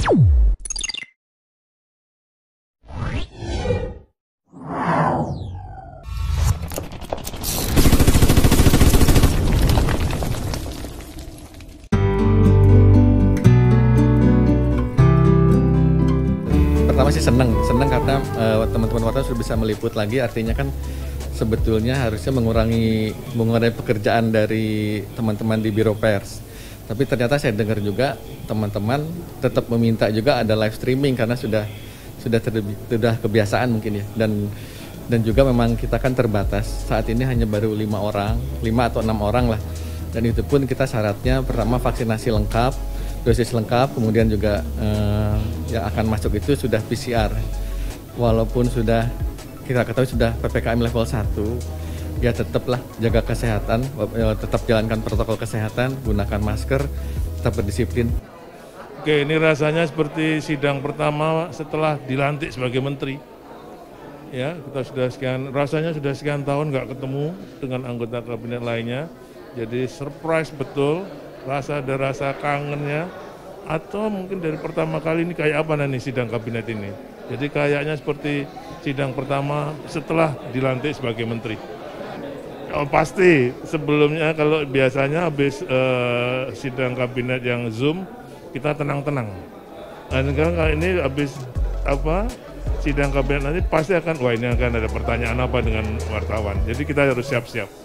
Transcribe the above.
Pertama sih seneng karena teman-teman wartawan sudah bisa meliput lagi, artinya kan sebetulnya harusnya mengurangi pekerjaan dari teman-teman di Biro Pers. Tapi ternyata saya dengar juga teman-teman tetap meminta juga ada live streaming karena sudah kebiasaan mungkin ya. Dan juga memang kita kan terbatas. Saat ini hanya baru 5 atau 6 orang lah. Dan itu pun kita syaratnya pertama vaksinasi lengkap, dosis lengkap, kemudian juga yang akan masuk itu sudah PCR. Walaupun sudah kita ketahui sudah PPKM level 1, ya tetaplah jaga kesehatan, tetap jalankan protokol kesehatan, gunakan masker, tetap berdisiplin. Oke, ini rasanya seperti sidang pertama setelah dilantik sebagai menteri. Ya, kita rasanya sudah sekian tahun nggak ketemu dengan anggota kabinet lainnya. Jadi surprise betul, ada rasa kangennya, atau mungkin dari pertama kali ini kayak apa nih sidang kabinet ini. Jadi kayaknya seperti sidang pertama setelah dilantik sebagai menteri. Oh, pasti sebelumnya kalau biasanya habis sidang kabinet yang Zoom kita tenang-tenang. Dan kali ini habis sidang kabinet nanti pasti akan ini akan ada pertanyaan apa dengan wartawan. Jadi kita harus siap-siap.